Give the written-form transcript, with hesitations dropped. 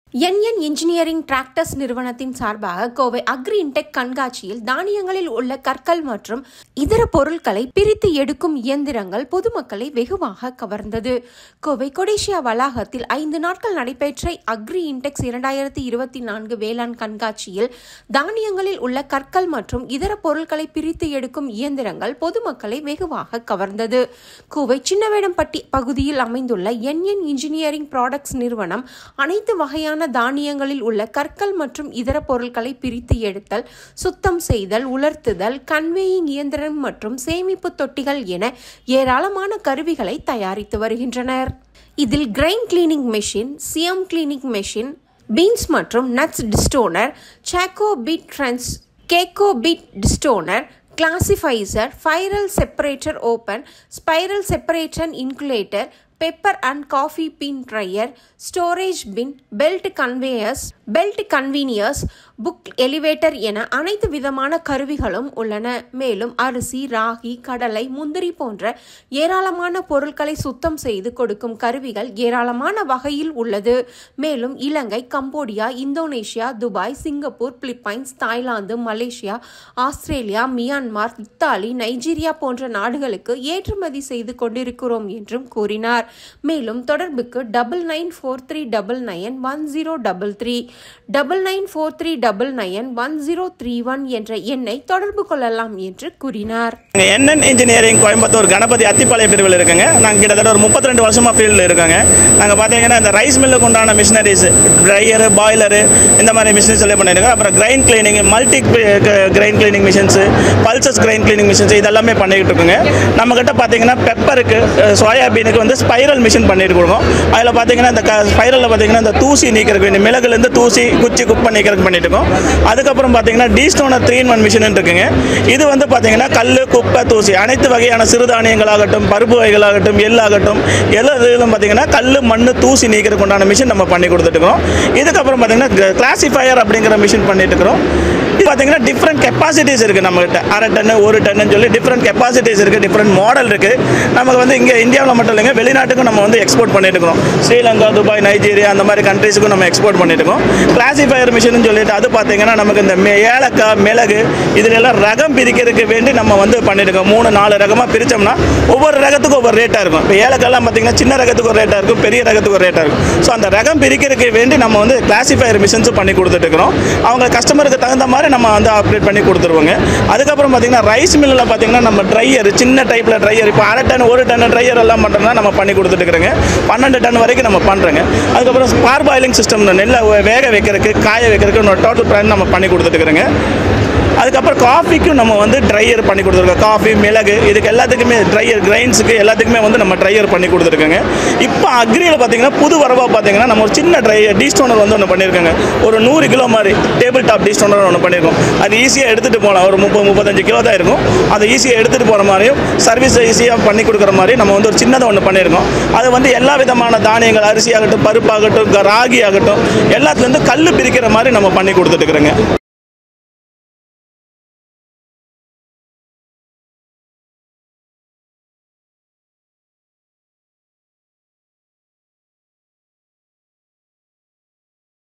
NN engineering tractors நிறுவனத்தின் சார்பாக Kovai agri intake கண்காட்சியில் தானியங்களில் உள்ள கற்கள் மற்றும் இதர பொருட்களை பிரித்து எடுக்கும் இயந்திரங்கள் பொதுமக்களை வெகுவாக கவர்ந்தது. கோவை கொடிசியா வளாகத்தில் 5 நாட்கள் நடைபெற்ற அக்ரி இன்டெக்ஸ் 2024 வேளாண் கண்காட்சியில் தானியங்களில் உள்ள கற்கள் மற்றும் இதர பொருட்களை பிரித்து எடுக்கும் இயந்திரங்கள் பொதுமக்களை வெகுவாக கவர்ந்தது. கோவை சின்னவேடம்பட்டி பகுதியில் அமைந்துள்ள NN இன்ஜினியரிங் ப்ராடக்ட்ஸ் நிறுவனம் அனைத்து வகையான தானியங்களில் உள்ள கற்கள் மற்றும் இதர பொருட்களை பிரித்து எடுத்தல், சுத்தம் செய்தல், உலர்த்துதல், கன்வேயிங் இயந்திரம் மற்றும் சேமிப்பு தொட்டிகள் என ஏராளமான கருவிகளை தயாரித்து வருகின்றனர். இதில் grain cleaning machine, CM cleaning machine, beans மற்றும் nuts destoner, choco beet destoner, classifier, spiral separator open, spiral separator இன்குலேட்டர், pepper and coffee bin dryer, storage bin, belt conveyors, bucket elevator என அனைத்து விதமான கருவிகளும் உள்ளன. மேலும் அரிசி, ராகி, கடலை, முந்திரி போன்ற ஏராளமான பொருட்களை சுத்தம் செய்து கொடுக்கும் கருவிகள் ஏராளமான வகையில் உள்ளது. மேலும் Ilangai, Cambodia, Indonesia, Dubai, Singapore, Philippines, Thailand, Malaysia, Australia, Myanmar, Italy, Nigeria போன்ற நாடுகளுக்கு ஏற்றுமதி செய்து கொண்டிருக்கிறோம் என்றும் கூறினார். மேலும் தொடர்புக்கு 9943991033 9943991031 என்ற எண்ணை தொடர்பு கொள்ளலாம் என்று கூறினார். NN இன்ஜினியரிங் கோயம்புத்தூர் கணபதி அத்திப்பாளையம் பிரிவில் இருக்குங்க. நாங்கள் கிட்டத்தட்ட ஒரு 32 வருஷமாக ஃபீல்டில் இருக்காங்க. நாங்கள் பார்த்தீங்கன்னா இந்த ரைஸ் மில்லுக்கு உண்டான மிஷினரிஸ், ட்ரையரு, பாய்லரு, இந்த மாதிரி மிஷினரிஸ் எல்லாம் பண்ணியிருக்கோம். அப்புறம் grain cleaning, multi grain cleaning machines, pulses grain cleaning machines இதெல்லாமே பண்ணிக்கிட்டு இருக்குங்க. நம்மக்கிட்ட பார்த்தீங்கன்னா பெப்பருக்கு, சோயாபீனுக்கு வந்து ஸ்பைரல் மிஷின் பண்ணிட்டு கொடுக்கும். அதில் பார்த்தீங்கன்னா இந்த ஸ்பைரலில் பார்த்தீங்கன்னா இந்த தூசி நீக்கிறதுக்கு, மிளகுலேருந்து தூசி, குச்சி, குப்பை நீக்கிறதுக்கு பண்ணிட்டு இருக்கோம். அதுக்கப்புறம் பார்த்தீங்கன்னா டீஸ்டோனர் 3-in-1 மிஷின் இருக்குங்க. இது வந்து பார்த்தீங்கன்னா கல், குப்பை, தூசி அனைத்து வகையான சிறுதானியங்களாகட்டும், பருப்பு வகைகளாகட்டும், எள்ளாகட்டும் எல்லாத்திலும் பார்த்தீங்கன்னா கல், மண், தூசி நீக்கிறதுக்கு உண்டான மிஷின் நம்ம பண்ணி கொடுத்துட்டுருக்கோம். இதுக்கப்புறம் பார்த்தீங்கன்னா கிளாசிஃபயர் அப்படிங்கிற மிஷின் பண்ணிட்டு இருக்கிறோம். இது பார்த்தீங்கன்னா டிஃப்ரெண்ட் கெப்பாசிட்டிஸ் இருக்குது நம்மகிட்ட. 1/2 டன், 1 டன் சொல்லி டிஃப்ரெண்ட் கெப்பாசிட்டிஸ் இருக்குது, டிஃப்ரெண்ட் மாடல் இருக்குது. நமக்கு வந்து இங்கே இந்தியாவில் மட்டும் இல்லைங்க, வெளிநாட்டுக்கும் நம்ம வந்து எக்ஸ்போர்ட் பண்ணிட்டு இருக்கோம். ஸ்ரீலங்கா, துபாய், நைஜீரியா அந்த மாதிரி கண்ட்ரீஸுக்கும் நம்ம எக்ஸ்போர்ட் பண்ணிட்டு இருக்கோம். கிளாசிஃபயர் மிஷின் சொல்லிட்டு அது பார்த்தீங்கன்னா நமக்கு இந்த ஏலக்காய், மிளகு இதிலெல்லாம் ரகம் பிரிக்கிறதுக்கு வேண்டி நம்ம வந்து பண்ணிட்டு இருக்கோம். 3-4 ரகமாக பிரித்தோம்னா ஒவ்வொரு ரகத்துக்கும் ஒவ்வொரு ரேட்டாக இருக்கும். இப்போ ஏலக்காய்லாம் பார்த்தீங்கன்னா சின்ன ரகத்துக்கு ஒரு ரேட்டாக இருக்கும், பெரிய ரகத்துக்கு ஒரு ரேட்டாக இருக்கும். ஸோ அந்த ரகம் பிரிக்கிறதுக்கு வேண்டி நம்ம வந்து கிளாசிஃபயர் மிஷின்ஸும் பண்ணி கொடுத்துட்டு இருக்கிறோம். அவங்க கஸ்டமருக்கு தகுந்த மாதிரி நம்ம வந்து அப்டேட் பண்ணி கொடுத்துருவோங்க. அதுக்கப்புறம் பார்த்தீங்கன்னா ரைஸ் மில்லில் பார்த்தீங்கன்னா நம்ம ட்ரையர், சின்ன டைப்பில் ட்ரையர், இப்போ 1/2 டன், 1 டன் ட்ரையர் எல்லாம் பண்ணுறோம்னா நம்ம பண்ணி கொடுத்துட்டு இருக்கிறோங்க. 12 டன் வரைக்கும் நம்ம பண்ணுறோங்க. அதுக்கப்புறம் ஸ்பார் பாயிலிங் சிஸ்டம், நெல்லை வேக வைக்கிறதுக்கு, காய வைக்கிறதுக்கு டோட்டல் பிளான் நம்ம பண்ணி கொடுத்துட்டு இருக்கிறோங்க. அதுக்கப்புறம் காஃபிக்கும் நம்ம வந்து ட்ரையர் பண்ணி கொடுத்துருக்கோம். காஃபி, மிளகு இதுக்கு எல்லாத்துக்குமே ட்ரையர், கிரைன்ஸுக்கு எல்லாத்துக்குமே வந்து நம்ம ட்ரையர் பண்ணி கொடுத்துருக்கோங்க. இப்போ அக்ரியில் பார்த்தீங்கன்னா புது வரவாக பார்த்தீங்கன்னா நம்ம ஒரு சின்ன டீஸ்டோனர் வந்து ஒன்று பண்ணியிருக்கோங்க. ஒரு 100 கிலோ மாதிரி டேபிள் டாப் டீஸ்டோனர் ஒன்று பண்ணியிருக்கோம். அது ஈஸியாக எடுத்துகிட்டு போகலாம். ஒரு 30-35 கிலோ தான் இருக்கும். அதை ஈஸியாக எடுத்துகிட்டு போகிற மாதிரியும் சர்வீஸ் ஈஸியாக பண்ணி கொடுக்குற மாதிரி நம்ம வந்து ஒரு சின்னதாக ஒன்று பண்ணியிருக்கோம். அது வந்து எல்லா விதமான தானியங்கள், அரிசி ஆகட்டும், பருப்பாகட்டும், ராகி ஆகட்டும் எல்லாத்துலேருந்து கல் பிரிக்கிற மாதிரி நம்ம பண்ணி கொடுத்துட்டு இருக்கிறோங்க.